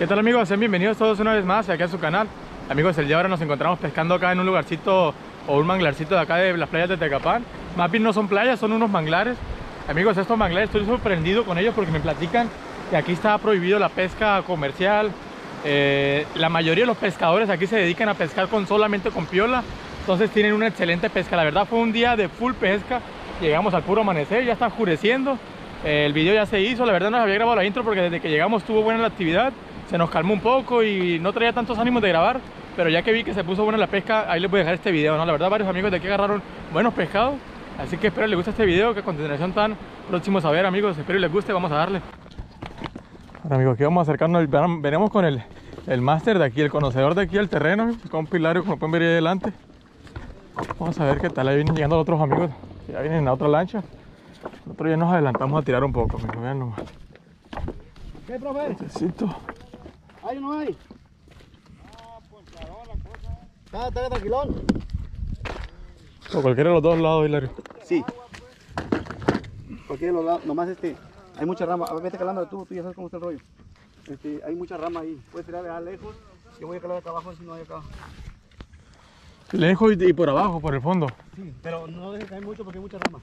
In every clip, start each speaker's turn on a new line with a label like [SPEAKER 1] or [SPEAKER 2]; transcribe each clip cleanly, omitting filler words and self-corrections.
[SPEAKER 1] ¿Qué tal, amigos? Sean bienvenidos todos una vez más aquí a su canal. Amigos, el día de ahora nos encontramos pescando acá en un lugarcito o un manglarcito de acá de las playas de Tecapán. Más bien no son playas, son unos manglares. Amigos, estos manglares estoy sorprendido con ellos porque me platican que aquí está prohibido la pesca comercial. La mayoría de los pescadores aquí se dedican a pescar solamente con piola. Entonces tienen una excelente pesca. La verdad fue un día de full pesca. Llegamos al puro amanecer, ya está oscureciendo. El video ya se hizo, la verdad no se había grabado la intro porque desde que llegamos estuvo buena la actividad. Se nos calmó un poco y no traía tantos ánimos de grabar, pero ya que vi que se puso buena la pesca, ahí les voy a dejar este video, ¿no? La verdad varios amigos de aquí agarraron buenos pescados, así que espero les guste este video, que a continuación tan próximos a ver, amigos. Espero les guste, vamos a darle. Ahora, amigos, aquí vamos a acercarnos, veremos con el máster de aquí, el conocedor de aquí del terreno, con Pilario, como pueden ver ahí adelante. Vamos a ver qué tal. Ahí vienen llegando otros amigos, que ya vienen en la otra lancha. Nosotros ya nos adelantamos a tirar un poco, amigos, vean nomás.
[SPEAKER 2] ¿Qué, profe?
[SPEAKER 1] Necesito.
[SPEAKER 2] ¿Hay o no hay? Ah, pues claro, la cosa. ¿Está tranquilón?
[SPEAKER 1] Por cualquiera de los dos lados, Hilario.
[SPEAKER 2] Sí. Cualquiera de los lados, nomás hay mucha rama. A ver, vete calando tú ya sabes cómo está el rollo. Hay mucha rama ahí. Puedes tirar de lejos. Yo voy a calar acá abajo si no hay acá.
[SPEAKER 1] Lejos y por abajo, por el fondo.
[SPEAKER 2] Sí, pero no dejes caer mucho porque hay mucha rama.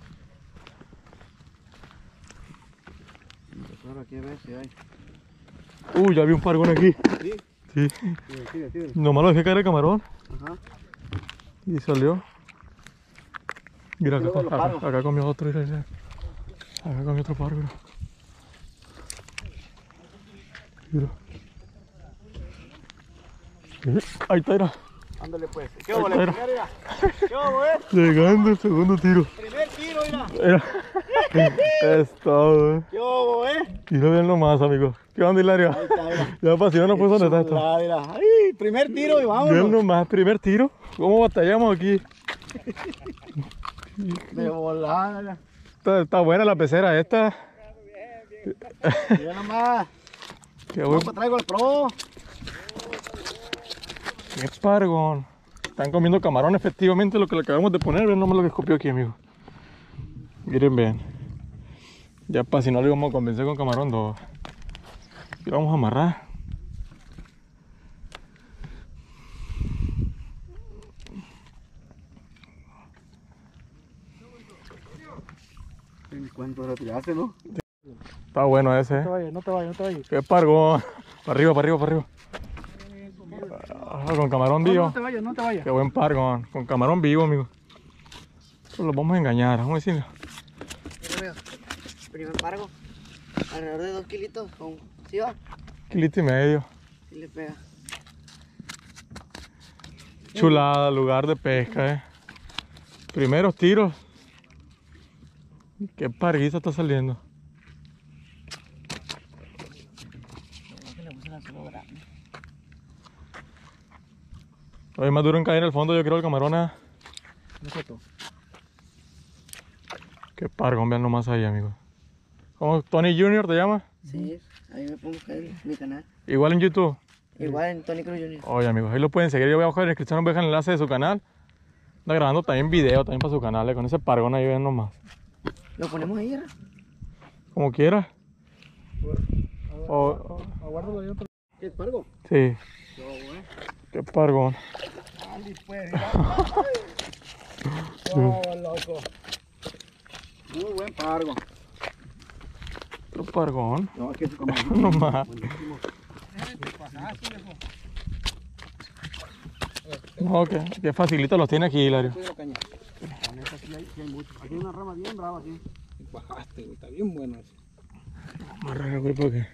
[SPEAKER 2] Claro, aquí a ver si hay.
[SPEAKER 1] Ya vi un pargón aquí.
[SPEAKER 2] ¿Sí?
[SPEAKER 1] Sí.
[SPEAKER 2] Sí.
[SPEAKER 1] Nomás lo dejé caer el camarón.
[SPEAKER 2] Ajá.
[SPEAKER 1] Y salió. Mira,
[SPEAKER 2] Y luego lo paro.
[SPEAKER 1] acá comió otro. Mira. Acá comió otro pargo. Mira. Ahí está, mira.
[SPEAKER 2] Ándale pues. ¿Qué hubo, mira? ¿Qué hubo,
[SPEAKER 1] Llegando el segundo tiro.
[SPEAKER 2] Primer tiro, mira.
[SPEAKER 1] Mira. Es todo,
[SPEAKER 2] ¿Qué hubo,
[SPEAKER 1] Mira bien nomás, amigos. ¿Qué onda, Hilario?
[SPEAKER 2] Ahí está, mira.
[SPEAKER 1] Ya pasionó, no puso donde está esto.
[SPEAKER 2] Mira. Ay, primer tiro y vámonos.
[SPEAKER 1] Bien nomás, primer tiro. ¿Cómo batallamos aquí?
[SPEAKER 2] De volada.
[SPEAKER 1] Está buena la pecera esta.
[SPEAKER 2] Mira nomás.
[SPEAKER 1] Qué buen
[SPEAKER 2] Traigo el pro.
[SPEAKER 1] qué pargón. Están comiendo camarón, efectivamente, lo que le acabamos de poner. Ven nomás lo que escopió aquí, amigo. Miren, ven. Ya para si no le vamos a convencer con camarón 2. Y vamos a amarrar.
[SPEAKER 2] En cuanto retiraste, ¿no?
[SPEAKER 1] Está bueno ese,
[SPEAKER 2] No te vayas.
[SPEAKER 1] Qué pargón. Para arriba. Con camarón vivo.
[SPEAKER 2] No te vayas.
[SPEAKER 1] Qué buen pargón. Con camarón vivo, amigo. Pues los vamos a engañar, vamos a decirle.
[SPEAKER 3] Mira, primer pargo, alrededor de 2 kilitos, ¿sí va?
[SPEAKER 1] Kilito y medio.
[SPEAKER 3] Sí le pega.
[SPEAKER 1] Chulada, lugar de pesca, Primeros tiros. Qué parguiza está saliendo. Hoy más duro en caer en el fondo, yo creo, el camarón.
[SPEAKER 2] No sé tú.
[SPEAKER 1] Qué pargón, vean nomás ahí, amigo. ¿Cómo Tony Junior te llama?
[SPEAKER 3] Sí, ahí me pongo en mi canal.
[SPEAKER 1] Igual en YouTube.
[SPEAKER 3] Igual en Tony Cruz Jr.
[SPEAKER 1] Oye, amigos, ahí lo pueden seguir. Yo voy a bajar en la descripción, voy a dejar el enlace de su canal. Anda grabando también video también para su canal, con ese pargón ahí, vean nomás.
[SPEAKER 3] Lo ponemos ahí, ¿verdad?
[SPEAKER 1] Como quiera.
[SPEAKER 2] Aguárdalo ahí otro. ¿Qué es pargo?
[SPEAKER 1] Sí. Qué pargón.
[SPEAKER 2] Andi pues, no, loco. Muy buen pargo.
[SPEAKER 1] Otro pargón.
[SPEAKER 2] No, es que es como
[SPEAKER 1] No más.
[SPEAKER 2] buenísimo.
[SPEAKER 1] No, que facilito los tiene aquí, Hilario.
[SPEAKER 2] Caña. La neta, sí hay mucho. Aquí hay una rama bien brava, aquí. Bajaste, güey, está bien bueno eso.
[SPEAKER 1] Amarrar, güey, porque.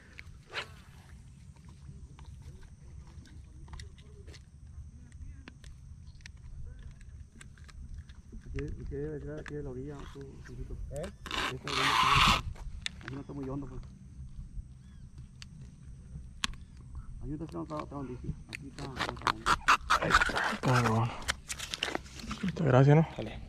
[SPEAKER 2] ¿Qué debe quedar aquí de la orilla? Esta orilla, aquí no está muy hondo, pues. Aquí no está hondísimo. Aquí está hondo.
[SPEAKER 1] Ahí está, pargón. Muchas gracias, ¿no? Vale.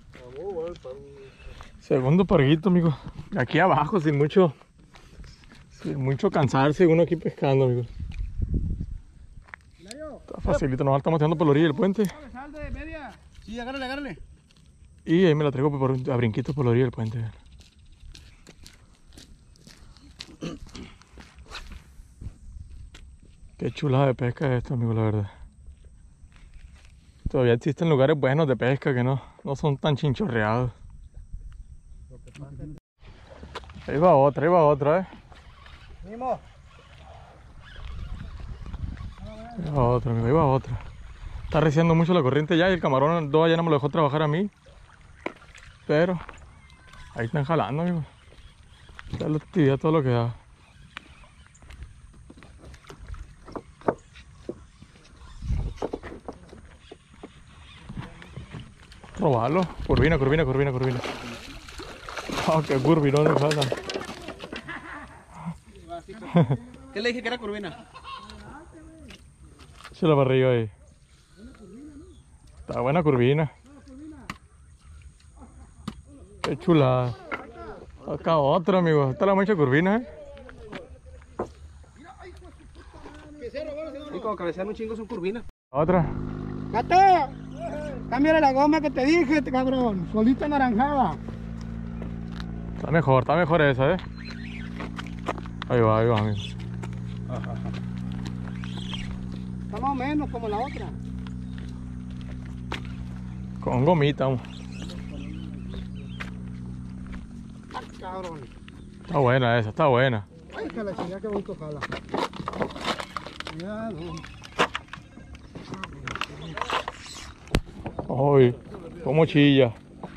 [SPEAKER 1] Segundo parguito, amigo. Aquí abajo, sin mucho cansarse, uno aquí pescando, amigo. Está facilito, nomás estamos tirando por la orilla del puente.
[SPEAKER 2] Sal de media. Sí, agárrale.
[SPEAKER 1] Y ahí me la traigo a brinquitos por la orilla del puente. Qué chulada de pesca es esto, amigo, la verdad. Todavía existen lugares buenos de pesca que no son tan chinchorreados. Ahí va otra,
[SPEAKER 3] Mimo.
[SPEAKER 1] Ahí va otra, amigo, ahí va otra. Está reciando mucho la corriente ya y el camarón 2 ya no me lo dejó trabajar a mí. Pero ahí están jalando, amigo. Ya la actividad todo lo que da. Robarlo. Curvina. Oh, qué curvinón me jalan.
[SPEAKER 2] ¿Qué le dije que era curvina?
[SPEAKER 1] Échala para arriba ahí. Está buena curvina. Qué chulada. Acá otra, amigo. Está la mancha curvina,
[SPEAKER 2] Y como cabecean un chingo son curvinas.
[SPEAKER 1] Otra.
[SPEAKER 3] ¡Gato! Cámbiale la goma que te dije, cabrón. Solita naranjada.
[SPEAKER 1] Está mejor esa, Ahí va, amigo.
[SPEAKER 3] Está más o menos como la otra.
[SPEAKER 1] Con gomita, vamos.
[SPEAKER 3] ¡Ah, cabrón!
[SPEAKER 1] Está buena esa, está buena.
[SPEAKER 3] Ay, que la chingada que bonito jala. Cuidado.
[SPEAKER 1] Ay, cómo chilla.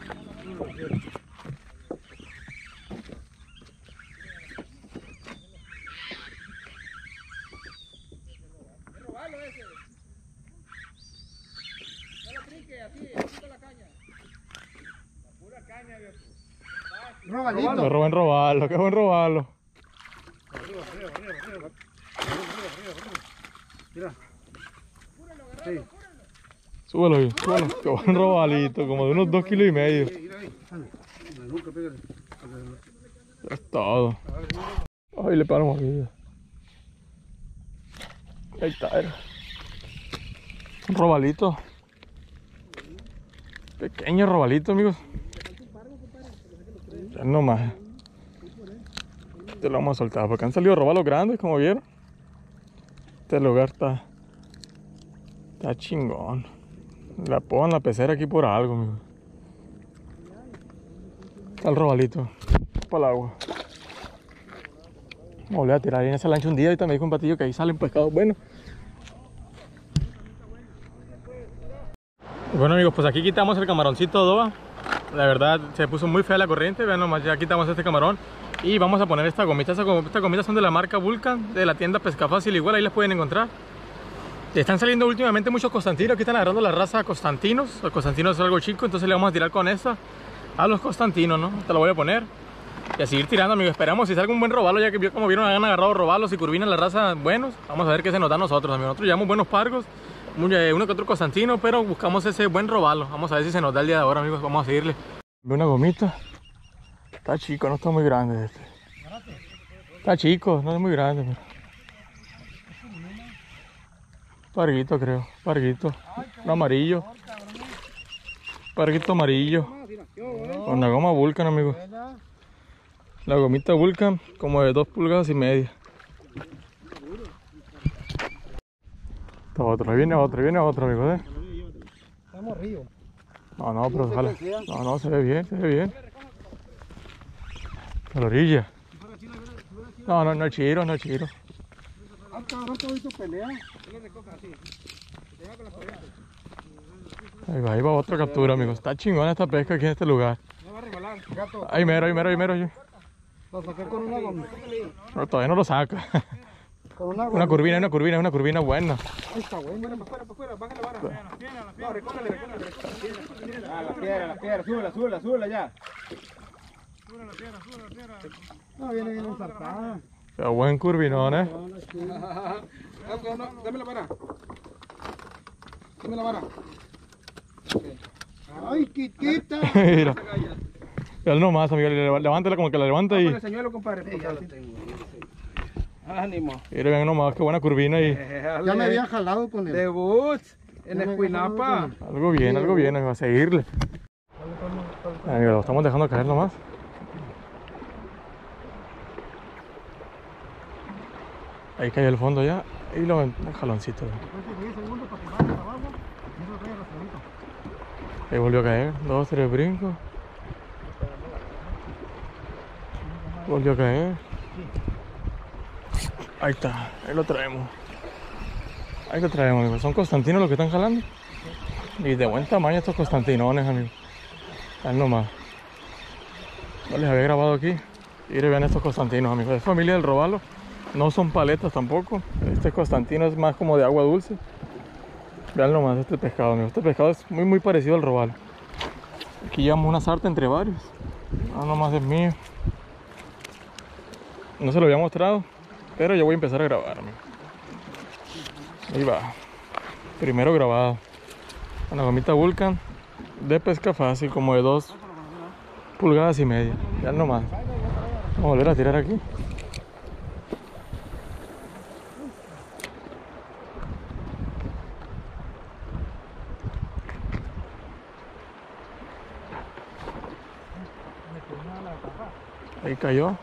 [SPEAKER 3] Robalito.
[SPEAKER 1] Qué buen robarlo, qué buen robarlo.
[SPEAKER 2] Mira. Sí.
[SPEAKER 1] Súbelo, qué buen robalito, como de unos 2,5 kilos.
[SPEAKER 2] Mira ahí. Nunca pégale.
[SPEAKER 1] Ya es todo. Ay, le paro mordida. Ahí está, un robalito. Pequeño robalito, amigos. Ya no más. Te lo vamos a soltar porque han salido robalos grandes, como vieron. Este lugar está chingón. La pongo en la pecera aquí por algo, amigo. Está el robalito para el agua. Me volví a tirar ahí en esa lancha un día. Ahorita me dijo un patillo que ahí salen pescados buenos. Bueno, amigos, pues aquí quitamos el camaroncito Doa. La verdad se puso muy fea la corriente. Vean nomás, ya quitamos este camarón. Y vamos a poner esta gomita. Estas gomitas son de la marca Vulcan, de la tienda Pesca Fácil. Igual ahí las pueden encontrar. Están saliendo últimamente muchos constantinos. Aquí están agarrando la raza Constantinos. Los Constantinos es algo chico, entonces le vamos a tirar con esta a los Constantinos, ¿no? Te lo voy a poner y a seguir tirando, amigos. Esperamos si salga un buen robalo, ya que como vieron han agarrado robalos y curvinas la raza buenos. Vamos a ver qué se nos da a nosotros, amigos. Nosotros llevamos buenos pargos, uno que otro Constantino, pero buscamos ese buen robalo. Vamos a ver si se nos da el día de ahora, amigos. Vamos a seguirle. Una gomita. Está chico, no está muy grande este. Está chico, no es muy grande, pero... Parguito, creo. Parguito. Un amarillo. Parguito amarillo. Con la goma Vulcan, amigo. La gomita Vulcan, como de 2,5 pulgadas. Está otro. Ahí viene otro, amigo,
[SPEAKER 3] Estamos río.
[SPEAKER 1] No, pero ojalá. No, se ve bien. A la orilla. No es chiro.
[SPEAKER 3] Ah, cabrón, te visto pelea.
[SPEAKER 1] Ahí va otra captura, amigos. Está chingona esta pesca aquí en este lugar.
[SPEAKER 3] No va a regalar, gato.
[SPEAKER 1] Ahí mero.
[SPEAKER 3] Lo saqué con una goma.
[SPEAKER 1] No, todavía no lo saca.
[SPEAKER 3] Con una goma.
[SPEAKER 1] Una curvina buena.
[SPEAKER 3] Ahí está bueno.
[SPEAKER 2] Para afuera, baja la vara. No, recógele. Ah, la piedra, súbela ya.
[SPEAKER 3] No, viene ensartada.
[SPEAKER 1] Qué buen curvinón,
[SPEAKER 2] Dame la vara.
[SPEAKER 3] ¡Ay, quitita!
[SPEAKER 1] Mira. Ya nomás, amigo. Levántala como que la levanta y...
[SPEAKER 2] Ponle señuelo, compadre. Ya lo tengo. Ánimo.
[SPEAKER 1] Mira, vean nomás, qué buena curvina y...
[SPEAKER 3] Ya me había jalado con él.
[SPEAKER 2] Debut en Escuinapa.
[SPEAKER 1] Algo bien, amigo, a seguirle. Amigo, lo estamos dejando caer nomás. Ahí cayó el fondo ya. Y los jaloncitos. Ahí volvió a caer, 2, 3 brincos. Volvió a caer. Ahí está, ahí lo traemos. Ahí lo traemos, amigos. Son constantinos los que están jalando. Y de buen tamaño estos constantinones, amigos. Ahí nomás. No les había grabado aquí. Y vean estos constantinos, amigos. Es familia del robalo. No son paletas tampoco. Este constantino es más como de agua dulce. Vean nomás este pescado, amigos. Este pescado es muy parecido al robalo. Aquí llevamos una sarta entre varios. Ah, nomás es mío. No se lo había mostrado, pero ya voy a empezar a grabar, amigo. Ahí va. Primero grabado. Una gomita Vulcan de pesca fácil, como de 2 pulgadas y media. Ya nomás. Vamos a volver a tirar aquí. Ahí cayó.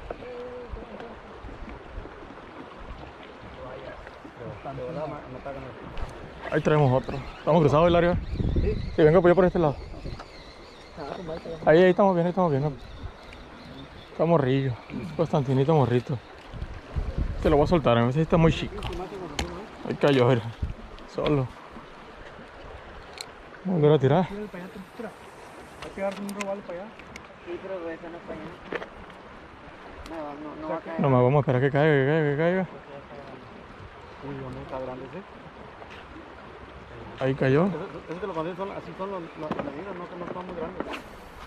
[SPEAKER 1] Ahí traemos otro. ¿Estamos cruzados, Hilario? Sí, vengo pues yo por este lado. Ahí estamos bien, Está morrillo. Constantinito morrito. Te lo voy a soltar, a veces está muy chico. Ahí cayó, mira. Solo. Vamos a volver a tirar.
[SPEAKER 2] Hay que darle un robalo para allá.
[SPEAKER 3] Sí, pero eso no es para allá. No va a caer.
[SPEAKER 1] Nomás vamos a esperar que caiga.
[SPEAKER 2] Uy, no está grande ese.
[SPEAKER 1] Ahí cayó.
[SPEAKER 2] Esos de los banderos son, así son las medidas, no son muy grandes.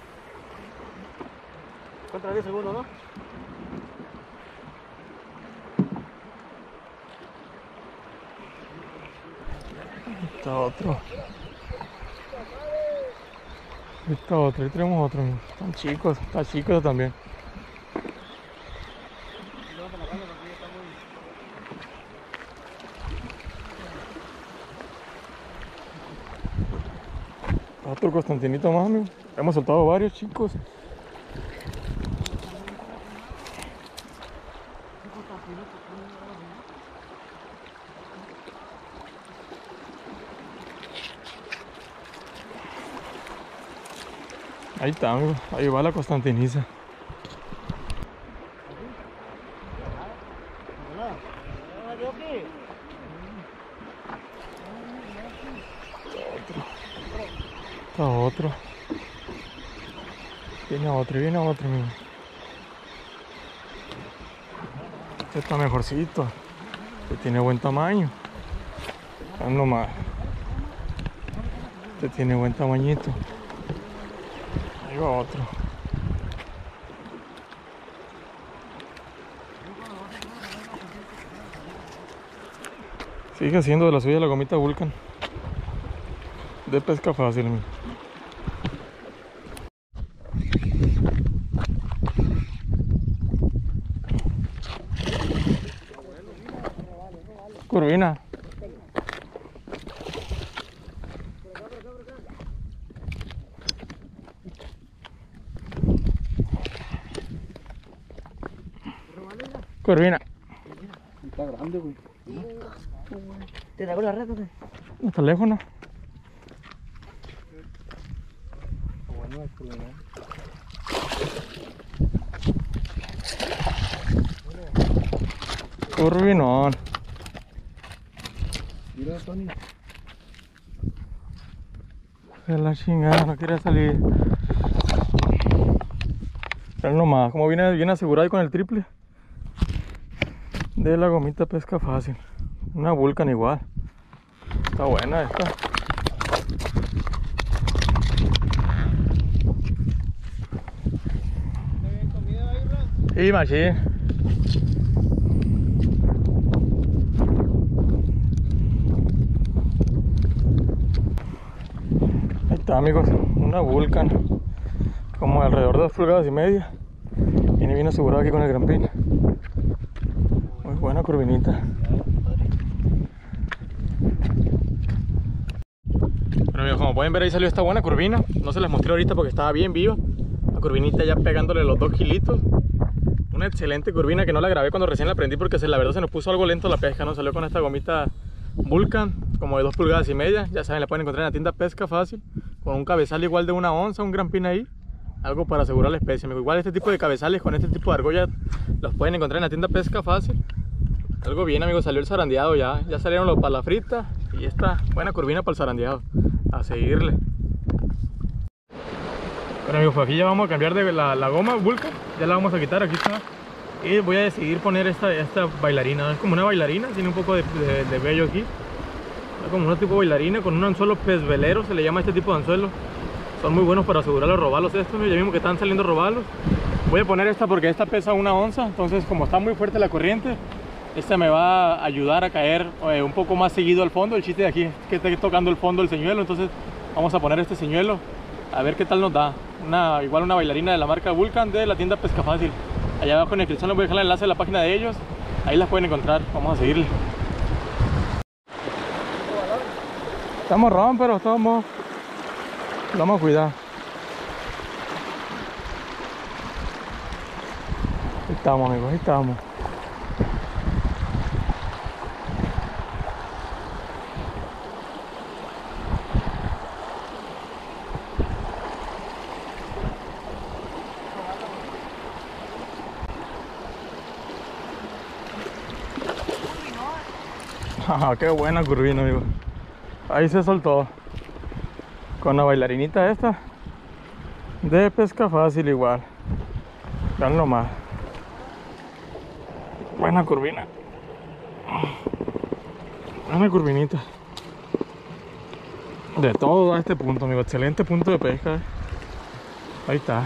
[SPEAKER 2] Cuenta 10 segundos, ¿no?
[SPEAKER 1] Está otro. Ahí tenemos otro. Están chicos, está chico también. Otro constantinito más, amigo. Hemos soltado varios, chicos. Ahí está, amigo. Ahí va la constantiniza. Está otro. Viene otro, amigo. Este está mejorcito. Este tiene buen tamaño. Vean nomás. Este tiene buen tamañito. Ahí va otro. Sigue siendo de la suya la gomita Vulcan. De pesca fácil, amigo. Curvina. Curvina.
[SPEAKER 2] Está grande, güey.
[SPEAKER 3] ¿Te traigo la red, güey?
[SPEAKER 1] El teléfono.
[SPEAKER 2] Bueno, es curvina.
[SPEAKER 1] Curvinón.
[SPEAKER 2] Mira, Tony.
[SPEAKER 1] De la chingada, no quiere salir. Pero nomás, como viene bien asegurado y con el triple de la gomita pesca fácil. Una Vulcan igual. Está buena esta. Sí, machín. Ahí está, amigos, una Vulcan como alrededor de 2 pulgadas y media. Viene bien asegurado aquí con el grampín. Muy buena curvinita. Bueno, amigos, como pueden ver, ahí salió esta buena curvina. No se las mostré ahorita porque estaba bien viva. La curvinita ya pegándole los 2 kilitos. Una excelente curvina que no la grabé cuando recién la prendí porque la verdad se nos puso algo lento la pesca, ¿no? Salió con esta gomita Vulcan, como de 2,5 pulgadas. Ya saben, la pueden encontrar en la tienda Pesca Fácil, con un cabezal igual de 1 onza, un gran pin ahí. Algo para asegurar la especie, amigo. Igual este tipo de cabezales con este tipo de argollas los pueden encontrar en la tienda Pesca Fácil. Algo bien, amigo, salió el zarandeado ya. Ya salieron los para la frita y esta buena curvina para el zarandeado. A seguirle. Bueno, amigos, pues aquí ya vamos a cambiar de la goma Vulcan. Ya la vamos a quitar, aquí está. Y voy a decidir poner esta bailarina. Es como una bailarina, tiene un poco de vello aquí. Es como una tipo de bailarina con un anzuelo pez velero, se le llama este tipo de anzuelo. Son muy buenos para asegurar los robalos estos, ya vimos que están saliendo robalos. Voy a poner esta porque esta pesa 1 onza, entonces como está muy fuerte la corriente, esta me va a ayudar a caer un poco más seguido al fondo. El chiste de aquí es que esté tocando el fondo del señuelo, entonces vamos a poner este señuelo a ver qué tal nos da. Igual una bailarina de la marca Vulcan de la tienda Pesca Fácil. Allá abajo en la descripción les voy a dejar el enlace de la página de ellos, ahí las pueden encontrar. Vamos a seguirle. Estamos ron, pero estamos... Vamos a cuidar. Ahí estamos, amigos, ahí estamos. Qué buena curvina, amigo. Ahí se soltó. Con la bailarinita esta de Pesca Fácil igual. Vean nomás. Buena curvina. Buena curvinita. De todo a este punto, amigo. Excelente punto de pesca. Ahí está.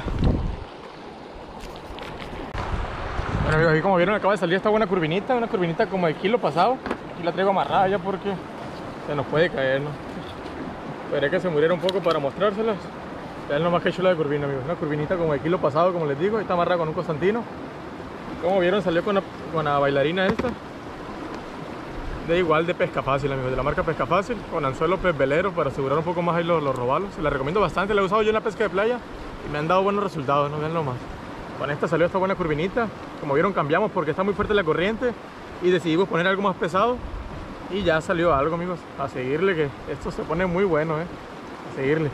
[SPEAKER 1] Bueno, amigos, aquí como vieron acaba de salir esta buena curvinita. Una curvinita como de kilo pasado. Aquí la traigo amarrada ya porque se nos puede caer, ¿no? Esperé que se muriera un poco para mostrárselas. Vean nomás que chula de curvina, amigos. Una curvinita como de kilo pasado, como les digo. Está amarrada con un Constantino. Como vieron, salió con la bailarina esta. De igual de Pesca Fácil, amigos. De la marca Pesca Fácil. Con anzuelo pez velero para asegurar un poco más ahí los robalos. Se la recomiendo bastante. La he usado yo en la pesca de playa y me han dado buenos resultados, ¿no? Vean nomás. Con esta salió esta buena curvinita. Como vieron, cambiamos porque está muy fuerte la corriente y decidimos poner algo más pesado. Y ya salió algo, amigos. A seguirle, que esto se pone muy bueno, A seguirle.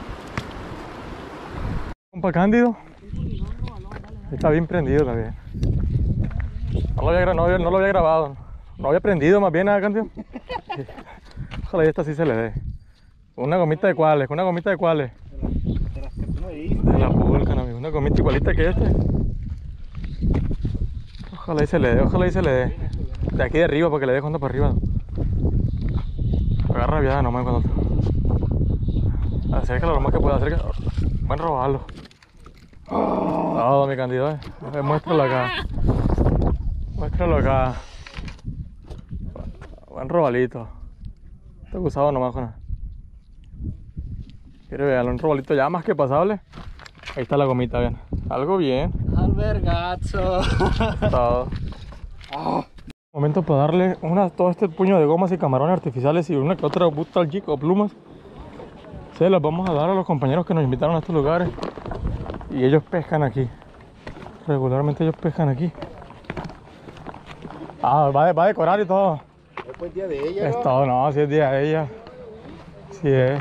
[SPEAKER 1] Compa Cándido. Está bien prendido también. No lo había grabado. No había prendido más bien, Cándido. Ojalá y esta sí se le dé. Una gomita de cuáles, De la Vulcan, amigo. Una gomita igualita que este. Ojalá y se le dé, De aquí de arriba, para que le dé cuando para arriba. Agarra viada nomás cuando... Acércalo lo más que pueda, Buen robarlo. Todo mi Cándido, Muéstralo acá. Buen robalito. Está acusado nomás con... Quiere verlo, un robalito ya más que pasable. Ahí está la gomita, bien. Algo bien.
[SPEAKER 3] Albergazo.
[SPEAKER 1] Todo. Momento para darle todo este puño de gomas y camarones artificiales y una que otra Butal Jig o plumas. Se las vamos a dar a los compañeros que nos invitaron a estos lugares. Y ellos pescan aquí. Regularmente ellos pescan aquí. Va a decorar y todo.
[SPEAKER 2] Es el día de ella,
[SPEAKER 1] Es todo, no, si es día de ella. Sí es.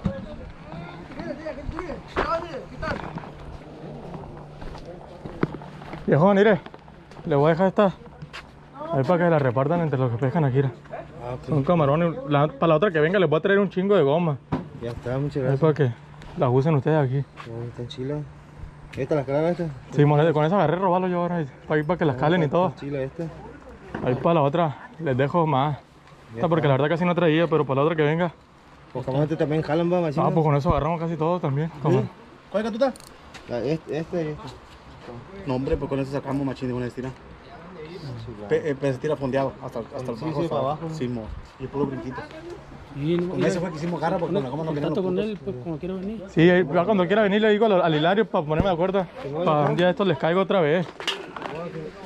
[SPEAKER 1] Viejo, mire, le voy a dejar esta ahí para que la repartan entre los que pescan aquí. Son camarones. Para la otra que venga les voy a traer un chingo de goma.
[SPEAKER 2] Ya está, muchas
[SPEAKER 1] Ahí
[SPEAKER 2] gracias.
[SPEAKER 1] para que las usen ustedes aquí.
[SPEAKER 2] Están chilas. ¿Esta las calas esta?
[SPEAKER 1] Sí, monete, con esa agarré robarlo yo ahora. Para que las calen y todo.
[SPEAKER 2] Chila esta.
[SPEAKER 1] Ahí para la otra les dejo más. Esta porque la verdad casi no traía, pero para la otra que venga.
[SPEAKER 2] Pues como este también jalan, va, machina.
[SPEAKER 1] Pues con eso agarramos casi todo también.
[SPEAKER 2] ¿Cuál es que tú estás? Este y este. No, hombre, pues con eso sacamos machín de una estina. Se tira fondeado hasta el
[SPEAKER 3] Sí, para abajo.
[SPEAKER 2] Sí, y puro brinquito.
[SPEAKER 3] Y
[SPEAKER 2] Con ese fue que hicimos garra porque con la goma no
[SPEAKER 3] contacto
[SPEAKER 2] vinieron
[SPEAKER 3] con él, pues, como quiera venir.
[SPEAKER 1] Sí, ya cuando quiera venir le digo al Hilario para ponerme de acuerdo. Para un día de estos les caigo otra vez.